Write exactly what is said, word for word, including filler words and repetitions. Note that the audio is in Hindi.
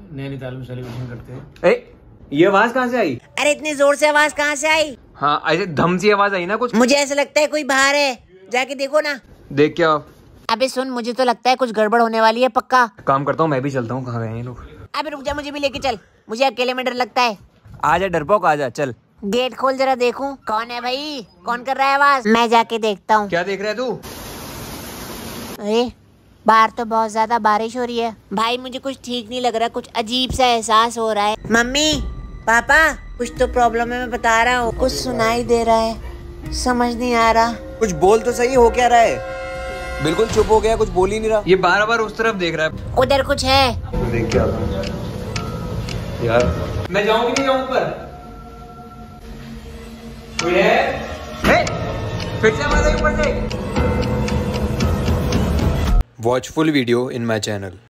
नैनीताल में सेलिब्रेशन करते हैं। ए, ये आवाज कहाँ से आई? अरे इतनी जोर से आवाज कहाँ से आई? हाँ ऐसे धम सी आवाज आई ना कुछ। मुझे ऐसा लगता है कोई बाहर है, जाके देखो ना। देख क्या? अबे सुन, मुझे तो लगता है कुछ गड़बड़ होने वाली है पक्का। काम करता हूँ, मैं भी चलता हूँ। कहाँ गए ये लोग? अबे रुक जा, मुझे भी लेके चल, मुझे अकेले में डर लगता है। आजा डरपोक आजा, चल। गेट खोल जरा देखूं कौन है भाई, कौन कर रहा है आवाज। मैं जाके देखता हूँ। क्या देख रहा है तू? अरे बाहर तो बहुत ज्यादा बारिश हो रही है भाई, मुझे कुछ ठीक नहीं लग रहा, कुछ अजीब सा एहसास हो रहा है। मम्मी पापा कुछ तो प्रॉब्लम है, मैं बता रहा हूँ। कुछ सुनाई दे रहा है, समझ नहीं आ रहा। कुछ बोल तो सही, हो क्या रहा है? बिल्कुल चुप हो गया, कुछ बोल ही नहीं रहा। ये बार बार उस तरफ देख रहा है। उधर कुछ है। तो देख क्या यार, मैं जाऊँ कि नहीं जाऊँ ऊपर? कोई है? हे! फिर से आवाज आई ऊपर से। Watch full video in my channel.